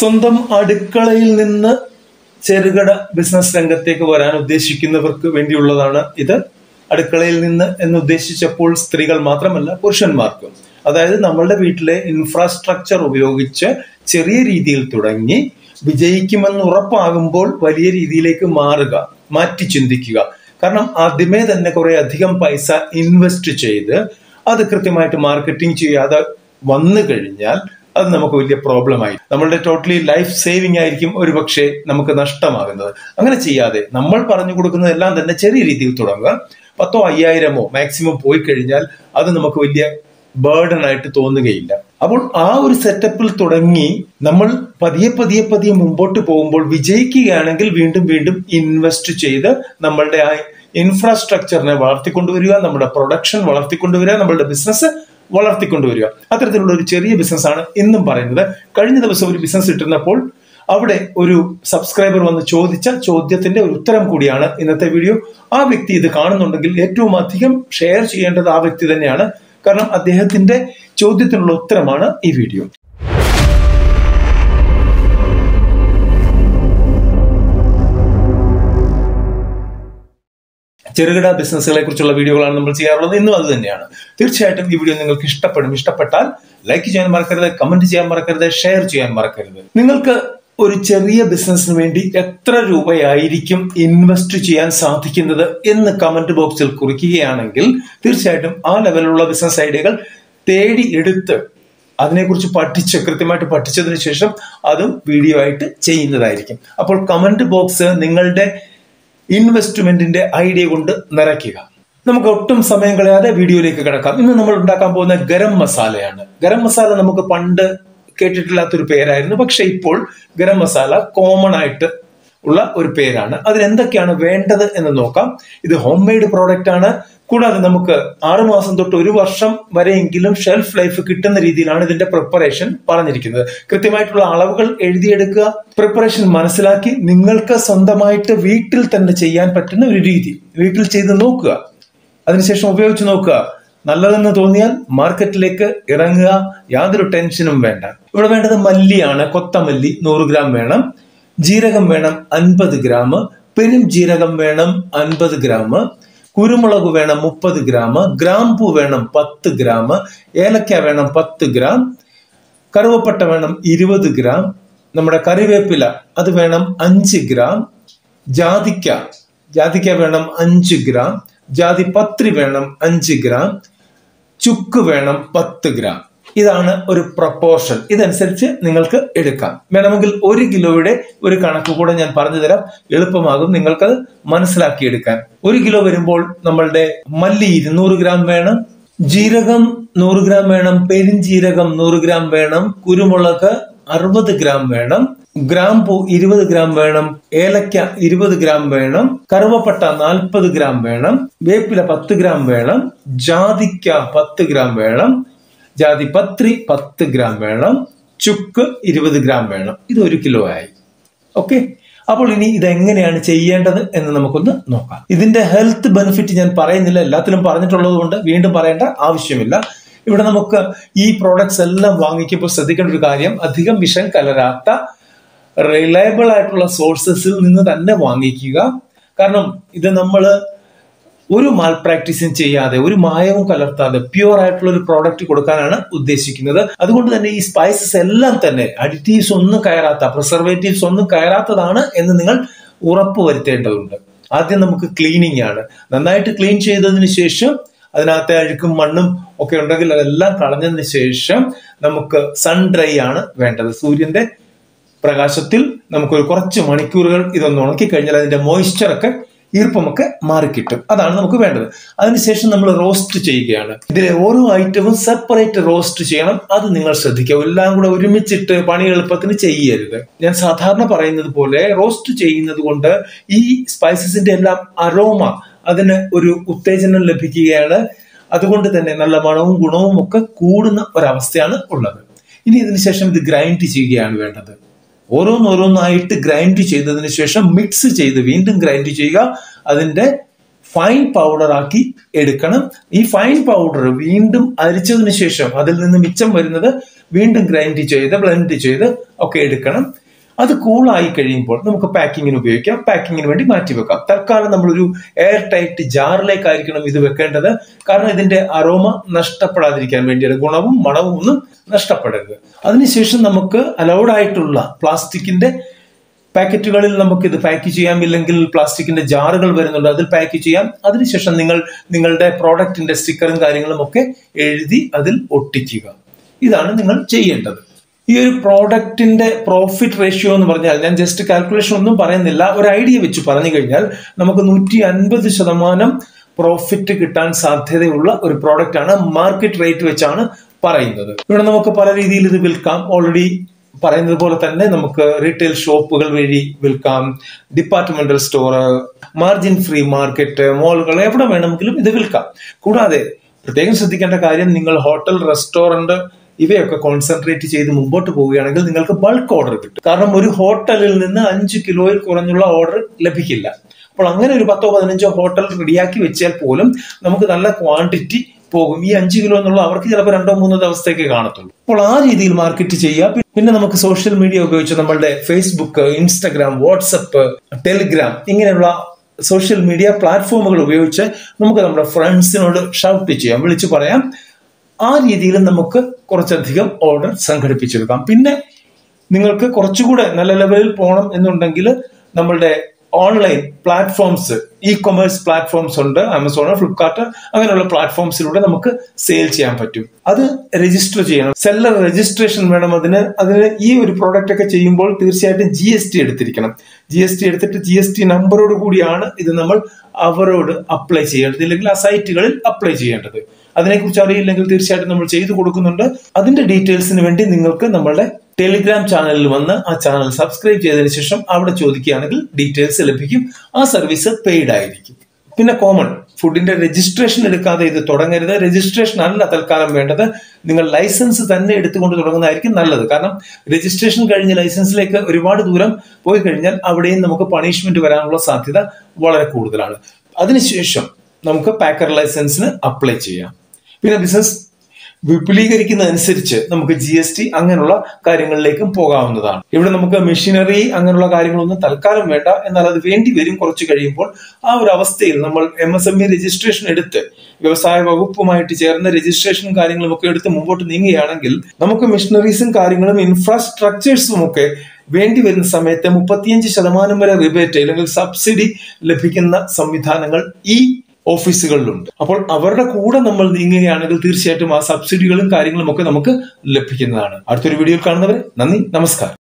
സ്വന്തം അടുക്കളയിൽ നിന്ന് ചെറുകിട ബിസിനസ് രംഗത്തേക്ക് വരാൻ ഉദ്ദേശിക്കുന്നവർക്ക് വേണ്ടിയുള്ളതാണ് ഇത്. അടുക്കളയിൽ നിന്ന് എന്ന് ഉദ്ദേശിച്ചപ്പോൾ സ്ത്രീകൾ മാത്രമല്ല, പുരുഷന്മാർക്കും. അതായത് നമ്മളുടെ വീട്ടിലെ ഇൻഫ്രാസ്ട്രക്ചർ ഉപയോഗിച്ച് ചെറിയ രീതിയിൽ തുടങ്ങി വിജയിക്കുമെന്ന് ഉറപ്പാകുമ്പോൾ വലിയ രീതിയിലേക്ക് മാറ്റി ചിന്തിക്കുക. കാരണം ആദ്യമേ തന്നെ കുറെ അധികം പൈസ ഇൻവെസ്റ്റ് ചെയ്ത് അത് കൃത്യമായിട്ട് മാർക്കറ്റിംഗ് ചെയ്യാതെ വന്നു കഴിഞ്ഞാൽ അത് നമുക്ക് വലിയ പ്രോബ്ലം ആയി. നമ്മളുടെ ടോട്ടലി ലൈഫ് സേവിങ് ആയിരിക്കും ഒരുപക്ഷെ നമുക്ക് നഷ്ടമാകുന്നത്. അങ്ങനെ ചെയ്യാതെ നമ്മൾ പറഞ്ഞു കൊടുക്കുന്നതെല്ലാം തന്നെ ചെറിയ രീതിയിൽ തുടങ്ങുക. 10,000 5,000 മാക്സിമം പോയി കഴിഞ്ഞാൽ അത് നമുക്ക് വലിയ ബേർഡൻ ആയിട്ട് തോന്നുകയില്ല. അപ്പോൾ ആ ഒരു സെറ്റപ്പിൽ തുടങ്ങി നമ്മൾ പതിയെ മുമ്പോട്ട് പോകുമ്പോൾ വിജയിക്കുകയാണെങ്കിൽ വീണ്ടും ഇൻവെസ്റ്റ് ചെയ്ത് നമ്മളുടെ ആ ഇൻഫ്രാസ്ട്രക്ചറിനെ വളർത്തിക്കൊണ്ടുവരിക, നമ്മുടെ പ്രൊഡക്ഷൻ വളർത്തിക്കൊണ്ടുവരിക, നമ്മളുടെ ബിസിനസ് വളർത്തിക്കൊണ്ടുവരിക. അത്തരത്തിലുള്ള ഒരു ചെറിയ ബിസിനസ് ആണ് ഇന്നും പറയുന്നത്. കഴിഞ്ഞ ദിവസം ഒരു ബിസിനസ് ഇട്ടിരുന്നപ്പോൾ അവിടെ ഒരു സബ്സ്ക്രൈബർ വന്ന് ചോദിച്ച ചോദ്യത്തിന്റെ ഒരു ഉത്തരം കൂടിയാണ് ഇന്നത്തെ വീഡിയോ. ആ വ്യക്തി ഇത് കാണുന്നുണ്ടെങ്കിൽ ഏറ്റവും അധികം ഷെയർ ചെയ്യേണ്ടത് ആ വ്യക്തി തന്നെയാണ്. കാരണം അദ്ദേഹത്തിന്റെ ചോദ്യത്തിനുള്ള ഉത്തരമാണ് ഈ വീഡിയോ. ചെറുകിട ബിസിനസ്സുകളെ കുറിച്ചുള്ള വീഡിയോകളാണ് നമ്മൾ ചെയ്യാറുള്ളത്. ഇന്നും അത് തന്നെയാണ്. തീർച്ചയായിട്ടും ഈ വീഡിയോ നിങ്ങൾക്ക് ഇഷ്ടപ്പെട്ടാൽ ലൈക്ക് ചെയ്യാൻ മറക്കരുത്, കമന്റ് ചെയ്യാൻ മറക്കരുത്, ഷെയർ ചെയ്യാൻ മറക്കരുത്. നിങ്ങൾക്ക് ഒരു ചെറിയ ബിസിനസ്സിന് വേണ്ടി എത്ര രൂപയായിരിക്കും ഇൻവെസ്റ്റ് ചെയ്യാൻ സാധിക്കുന്നത് എന്ന് കമന്റ് ബോക്സിൽ കുറിക്കുകയാണെങ്കിൽ തീർച്ചയായിട്ടും ആ ലെവലിലുള്ള ബിസിനസ് ഐഡിയകൾ തേടി എടുത്ത് അതിനെക്കുറിച്ച് കൃത്യമായിട്ട് പഠിച്ചതിന് ശേഷം അതും വീഡിയോ ആയിട്ട് ചെയ്യുന്നതായിരിക്കും. അപ്പോൾ കമന്റ് ബോക്സ് നിങ്ങളുടെ ഇൻവെസ്റ്റ്മെന്റിന്റെ ഐഡിയ കൊണ്ട് നിറയ്ക്കുക. നമുക്ക് ഒട്ടും സമയം കളയാതെ വീഡിയോയിലേക്ക് കിടക്കാം. ഇന്ന് നമ്മൾ ഉണ്ടാക്കാൻ പോകുന്ന ഗരം മസാലയാണ്. ഗരം മസാല നമുക്ക് പണ്ട് കേട്ടിട്ടില്ലാത്തൊരു പേരായിരുന്നു. പക്ഷെ ഇപ്പോൾ ഗരം മസാല കോമൺ ആയിട്ട് ഉള്ള ഒരു പേരാണ്. അതിനെന്തൊക്കെയാണ് വേണ്ടത് എന്ന് നോക്കാം. ഇത് ഹോം മെയ്ഡ് പ്രോഡക്റ്റ് ആണ്. കൂടാതെ നമുക്ക് 6 മാസം തൊട്ട് 1 വർഷം വരെയെങ്കിലും ഷെൽഫ് ലൈഫ് കിട്ടുന്ന രീതിയിലാണ് ഇതിന്റെ പ്രിപ്പറേഷൻ പറഞ്ഞിരിക്കുന്നത്. കൃത്യമായിട്ടുള്ള അളവുകൾ എഴുതിയെടുക്കുക, പ്രിപ്പറേഷൻ മനസ്സിലാക്കി നിങ്ങൾക്ക് സ്വന്തമായിട്ട് വീട്ടിൽ തന്നെ ചെയ്യാൻ പറ്റുന്ന ഒരു രീതി വീട്ടിൽ ചെയ്ത് നോക്കുക. അതിനുശേഷം ഉപയോഗിച്ച് നോക്കുക. നല്ലതെന്ന് തോന്നിയാൽ മാർക്കറ്റിലേക്ക് ഇറങ്ങുക. യാതൊരു ടെൻഷനും വേണ്ട. ഇവിടെ വേണ്ടത് മല്ലിയാണ്. കൊത്തമല്ലി 100 ഗ്രാം വേണം. ജീരകം വേണം 50 ഗ്രാം. പെരും ജീരകം വേണം 50 ഗ്രാം. കുരുമുളക് വേണം 30 ഗ്രാം. ഗ്രാമ്പൂ വേണം 10 ഗ്രാം. ഏലക്ക വേണം 10 ഗ്രാം. കറുവപ്പട്ട വേണം 20 ഗ്രാം. നമ്മുടെ കറിവേപ്പില അത് വേണം 5 ഗ്രാം. ജാതിക്ക വേണം 5 ഗ്രാം. ജാതിപത്രി വേണം 5 ഗ്രാം. ചുക്ക് വേണം 10 ഗ്രാം. ഇതാണ് ഒരു പ്രപ്പോർഷൻ. ഇതനുസരിച്ച് നിങ്ങൾക്ക് എടുക്കാം. വേണമെങ്കിൽ 1 കിലോയുടെ ഒരു കണക്ക് കൂടെ ഞാൻ പറഞ്ഞു തരാം. എളുപ്പമാകും നിങ്ങൾക്കത് മനസ്സിലാക്കിയെടുക്കാൻ. 1 കിലോ വരുമ്പോൾ നമ്മളുടെ മല്ലി 200 ഗ്രാം വേണം. ജീരകം 100 ഗ്രാം വേണം. പെരിഞ്ജീരകം 100 ഗ്രാം വേണം. കുരുമുളക് 60 ഗ്രാം വേണം. ഗ്രാമ്പൂ 20 ഗ്രാം വേണം. ഏലക്ക 20 ഗ്രാം വേണം. കറുവപ്പട്ട 40 ഗ്രാം വേണം. വേപ്പില 10 ഗ്രാം വേണം. ജാതിക്ക 10 ഗ്രാം വേണം. ജാതിപത്രി 10 ഗ്രാം വേണം. ചുക്ക് 20 ഗ്രാം വേണം. ഇത് 1 കിലോ ആയി. ഓക്കെ. അപ്പോൾ ഇനി ഇതെങ്ങനെയാണ് ചെയ്യേണ്ടത് എന്ന് നമുക്കൊന്ന് നോക്കാം. ഇതിന്റെ ഹെൽത്ത് ബെനിഫിറ്റ് ഞാൻ പറയുന്നില്ല, എല്ലാത്തിലും പറഞ്ഞിട്ടുള്ളത് കൊണ്ട് വീണ്ടും പറയേണ്ട ആവശ്യമില്ല. ഇവിടെ നമുക്ക് ഈ പ്രോഡക്ട്സ് എല്ലാം വാങ്ങിക്കുമ്പോൾ ശ്രദ്ധിക്കേണ്ട ഒരു കാര്യം, അധികം വിഷം കലരാത്ത റിലയബിൾ ആയിട്ടുള്ള സോഴ്സസിൽ നിന്ന് തന്നെ വാങ്ങിക്കുക. കാരണം ഇത് നമ്മൾ ഒരു മാൽ പ്രാക്ടീസും ചെയ്യാതെ, ഒരു മായവും കലർത്താതെ പ്യുവർ ആയിട്ടുള്ള ഒരു പ്രോഡക്റ്റ് കൊടുക്കാനാണ് ഉദ്ദേശിക്കുന്നത്. അതുകൊണ്ട് തന്നെ ഈ സ്പൈസസ് എല്ലാം തന്നെ അഡിറ്റീവ്സ് ഒന്നും കയറാത്ത, പ്രിസർവേറ്റീവ്സ് ഒന്നും കയറാത്തതാണ് എന്ന് നിങ്ങൾ ഉറപ്പുവരുത്തേണ്ടതുണ്ട്. ആദ്യം നമുക്ക് ക്ലീനിങ് ആണ്. നന്നായിട്ട് ക്ലീൻ ചെയ്തതിന് ശേഷം അതിനകത്തെ അഴുക്കും മണ്ണും ഒക്കെ ഉണ്ടെങ്കിൽ അതെല്ലാം കളഞ്ഞതിന് ശേഷം നമുക്ക് സൺ ഡ്രൈ ആണ് വേണ്ടത്. സൂര്യന്റെ പ്രകാശത്തിൽ നമുക്കൊരു കുറച്ച് മണിക്കൂറുകൾ ഇതൊന്ന് ഉണക്കി കഴിഞ്ഞാൽ അതിന്റെ മോയ്സ്ചറൊക്കെ, ഈർപ്പമൊക്കെ മാറിക്കിട്ടും. അതാണ് നമുക്ക് വേണ്ടത്. അതിനുശേഷം നമ്മൾ റോസ്റ്റ് ചെയ്യുകയാണ്. ഇതിലെ ഓരോ ഐറ്റവും സെപ്പറേറ്റ് റോസ്റ്റ് ചെയ്യണം. അത് നിങ്ങൾ ശ്രദ്ധിക്കുക. എല്ലാം കൂടെ ഒരുമിച്ചിട്ട് പണി എളുപ്പത്തിന് ചെയ്യരുത്. ഞാൻ സാധാരണ പറയുന്നത് പോലെ റോസ്റ്റ് ചെയ്യുന്നത് കൊണ്ട് ഈ സ്പൈസസിന്റെ എല്ലാം അരോമ, അതിന് ഒരു ഉത്തേജനം ലഭിക്കുകയാണ്. അതുകൊണ്ട് തന്നെ നല്ല മണവും ഗുണവും ഒക്കെ കൂടുന്ന ഒരവസ്ഥയാണ് ഉള്ളത്. ഇനി ഇതിനു ശേഷം ഇത് ഗ്രൈൻഡ് ചെയ്യുകയാണ് വേണ്ടത്. ഓരോന്നായിട്ട് ഗ്രൈൻഡ് ചെയ്തതിനു ശേഷം മിക്സ് ചെയ്ത് വീണ്ടും ഗ്രൈൻഡ് ചെയ്യുക. അതിന്റെ ഫൈൻ പൗഡർ ആക്കി എടുക്കണം. ഈ ഫൈൻ പൗഡർ വീണ്ടും അരിച്ചതിന് ശേഷം അതിൽ നിന്ന് മിച്ചം വരുന്നത് വീണ്ടും ഗ്രൈൻഡ് ചെയ്ത് ബ്ലെൻഡ് ചെയ്ത് ഒക്കെ എടുക്കണം. അത് കൂളായി കഴിയുമ്പോൾ നമുക്ക് പാക്കിങ്ങിന് ഉപയോഗിക്കാം, പാക്കിങ്ങിന് വേണ്ടി മാറ്റിവെക്കാം. തൽക്കാലം നമ്മളൊരു എയർ ടൈറ്റ് ജാറിലേക്കായിരിക്കണം ഇത് വെക്കേണ്ടത്. കാരണം ഇതിന്റെ അരോമ നഷ്ടപ്പെടാതിരിക്കാൻ വേണ്ടിയാണ്, ഗുണവും മണവും ഒന്നും നഷ്ടപ്പെടരുത്. അതിനുശേഷം നമുക്ക് അലൗഡ് ആയിട്ടുള്ള പ്ലാസ്റ്റിക്കിന്റെ പാക്കറ്റുകളിൽ നമുക്ക് ഇത് പാക്ക് ചെയ്യാം, ഇല്ലെങ്കിൽ പ്ലാസ്റ്റിക്കിന്റെ ജാറുകൾ വരുന്നുണ്ട്, അതിൽ പാക്ക് ചെയ്യാം. അതിനുശേഷം നിങ്ങളുടെ പ്രോഡക്റ്റിന്റെ സ്റ്റിക്കറും കാര്യങ്ങളും ഒക്കെ എഴുതി അതിൽ ഒട്ടിക്കുക. ഇതാണ് നിങ്ങൾ ചെയ്യേണ്ടത്. ഈ ഒരു പ്രോഡക്റ്റിന്റെ പ്രോഫിറ്റ് റേഷ്യോ എന്ന് പറഞ്ഞാൽ, ഞാൻ ജസ്റ്റ് കാൽക്കുലേഷൻ ഒന്നും പറയുന്നില്ല, ഒരു ഐഡിയ വെച്ച് പറഞ്ഞു കഴിഞ്ഞാൽ നമുക്ക് 150% പ്രോഫിറ്റ് കിട്ടാൻ സാധ്യതയുള്ള ഒരു പ്രോഡക്റ്റ് ആണ്. മാർക്കറ്റ് റേറ്റ് വെച്ചാണ് പറയുന്നത്. ഇവിടെ നമുക്ക് പല രീതിയിൽ ഇത് വിൽക്കാം. ഓൾറെഡി പറയുന്നത് പോലെ തന്നെ നമുക്ക് റീറ്റെയിൽ ഷോപ്പുകൾ വഴി വിൽക്കാം, departmental store, margin free market, മോളുകൾ, എവിടെ വേണമെങ്കിലും ഇത് വിൽക്കാം. കൂടാതെ പ്രത്യേകം ശ്രദ്ധിക്കേണ്ട കാര്യം, നിങ്ങൾ ഹോട്ടൽ, റെസ്റ്റോറന്റ് ഇവയൊക്കെ കോൺസെൻട്രേറ്റ് ചെയ്ത് മുമ്പോട്ട് പോവുകയാണെങ്കിൽ നിങ്ങൾക്ക് ബൾക്ക് ഓർഡർ കിട്ടും. കാരണം ഒരു ഹോട്ടലിൽ നിന്ന് 5 കിലോയിൽ കുറഞ്ഞുള്ള ഓർഡർ ലഭിക്കില്ല. അപ്പോൾ അങ്ങനെ ഒരു 10-15 ഹോട്ടൽ റെഡിയാക്കി വെച്ചാൽ പോലും നമുക്ക് നല്ല ക്വാണ്ടിറ്റി പോകും. ഈ 5 കിലോ എന്നുള്ള അവർക്ക് ചിലപ്പോൾ 2-3 ദിവസത്തേക്ക് കാണത്തുള്ളൂ. അപ്പോൾ ആ രീതിയിൽ മാർക്കറ്റ് ചെയ്യുക. പിന്നെ നമുക്ക് സോഷ്യൽ മീഡിയ ഉപയോഗിച്ച് നമ്മളുടെ ഫേസ്ബുക്ക്, ഇൻസ്റ്റഗ്രാം, വാട്സപ്പ്, ടെലിഗ്രാം ഇങ്ങനെയുള്ള സോഷ്യൽ മീഡിയ പ്ലാറ്റ്ഫോമുകൾ ഉപയോഗിച്ച് നമുക്ക് നമ്മുടെ ഫ്രണ്ട്സിനോട് ഷൗട്ട് ചെയ്യാം, വിളിച്ചു പറയാം. ആ രീതിയിൽ നമുക്ക് കുറച്ചധികം ഓർഡർ സംഘടിപ്പിച്ചെടുക്കാം. പിന്നെ നിങ്ങൾക്ക് കുറച്ചുകൂടെ നല്ല ലെവലിൽ പോകണം എന്നുണ്ടെങ്കിൽ നമ്മളുടെ online platforms, e commerce platforms ഉണ്ട്, ആമസോൺ, ഫ്ലിപ്കാർട്ട്, അങ്ങനെയുള്ള പ്ലാറ്റ്ഫോംസിലൂടെ നമുക്ക് സെയിൽ ചെയ്യാൻ പറ്റും. അത് രജിസ്റ്റർ ചെയ്യണം, സെല്ലർ രജിസ്ട്രേഷൻ വേണം. അതിന് ഈ ഒരു പ്രോഡക്റ്റ് ഒക്കെ ചെയ്യുമ്പോൾ തീർച്ചയായിട്ടും GST എടുത്തിരിക്കണം. GST എടുത്തിട്ട് GST നമ്പറോട് കൂടിയാണ് ഇത് നമ്മൾ അവരോട് അപ്ലൈ ചെയ്യേണ്ടത്, ഇല്ലെങ്കിൽ ആ സൈറ്റുകളിൽ അപ്ലൈ ചെയ്യേണ്ടത്. അതിനെക്കുറിച്ച് അറിയില്ലെങ്കിൽ തീർച്ചയായിട്ടും നമ്മൾ ചെയ്തു കൊടുക്കുന്നുണ്ട്. അതിന്റെ ഡീറ്റെയിൽസിന് വേണ്ടി നിങ്ങൾക്ക് നമ്മളുടെ ടെലിഗ്രാം ചാനലിൽ വന്ന് ആ ചാനൽ സബ്സ്ക്രൈബ് ചെയ്തതിനു ശേഷം അവിടെ ചോദിക്കുകയാണെങ്കിൽ ഡീറ്റെയിൽസ് ലഭിക്കും. ആ സർവീസ് പെയ്ഡ് ആയിരിക്കും. പിന്നെ കോമൺ ഫുഡിന്റെ രജിസ്ട്രേഷൻ എടുക്കാതെ ഇത് തുടങ്ങരുത്. രജിസ്ട്രേഷൻ അല്ല തൽക്കാലം വേണ്ടത്, നിങ്ങൾ ലൈസൻസ് തന്നെ എടുത്തുകൊണ്ട് തുടങ്ങുന്നതായിരിക്കും നല്ലത്. കാരണം രജിസ്ട്രേഷൻ കഴിഞ്ഞ് ലൈസൻസിലേക്ക് ഒരുപാട് ദൂരം പോയി കഴിഞ്ഞാൽ അവിടെയും നമുക്ക് പണിഷ്മെന്റ് വരാനുള്ള സാധ്യത വളരെ കൂടുതലാണ്. അതിനുശേഷം നമുക്ക് പാക്കർ ലൈസൻസിന് അപ്ലൈ ചെയ്യാം. പിന്നെ ബിസിനസ് വിപുലീകരിക്കുന്നതനുസരിച്ച് നമുക്ക് GST അങ്ങനെയുള്ള കാര്യങ്ങളിലേക്കും പോകാവുന്നതാണ്. ഇവിടെ നമുക്ക് മെഷീനറി അങ്ങനെയുള്ള കാര്യങ്ങളൊന്നും തൽക്കാലം വേണ്ട, എന്നാൽ അത് വേണ്ടി വരും കുറച്ച് കഴിയുമ്പോൾ. ആ ഒരു അവസ്ഥയിൽ നമ്മൾ MSME രജിസ്ട്രേഷൻ എടുത്ത് വ്യവസായ വകുപ്പുമായിട്ട് ചേർന്ന് രജിസ്ട്രേഷനും കാര്യങ്ങളും ഒക്കെ എടുത്ത് മുമ്പോട്ട് നീങ്ങുകയാണെങ്കിൽ നമുക്ക് മെഷീനറീസും കാര്യങ്ങളും ഇൻഫ്രാസ്ട്രക്ചേഴ്സും ഒക്കെ വേണ്ടി വരുന്ന സമയത്ത് 35% വരെ റിബേറ്റ് അല്ലെങ്കിൽ സബ്സിഡി ലഭിക്കുന്ന സംവിധാനങ്ങൾ ഈ ഓഫീസുകളിലുണ്ട്. അപ്പോൾ അവരുടെ കൂടെ നമ്മൾ നീങ്ങുകയാണെങ്കിൽ തീർച്ചയായിട്ടും ആ സബ്സിഡികളും കാര്യങ്ങളും ഒക്കെ നമുക്ക് ലഭിക്കുന്നതാണ്. അടുത്തൊരു വീഡിയോയിൽ കാണുന്നവരെ നന്ദി, നമസ്കാരം.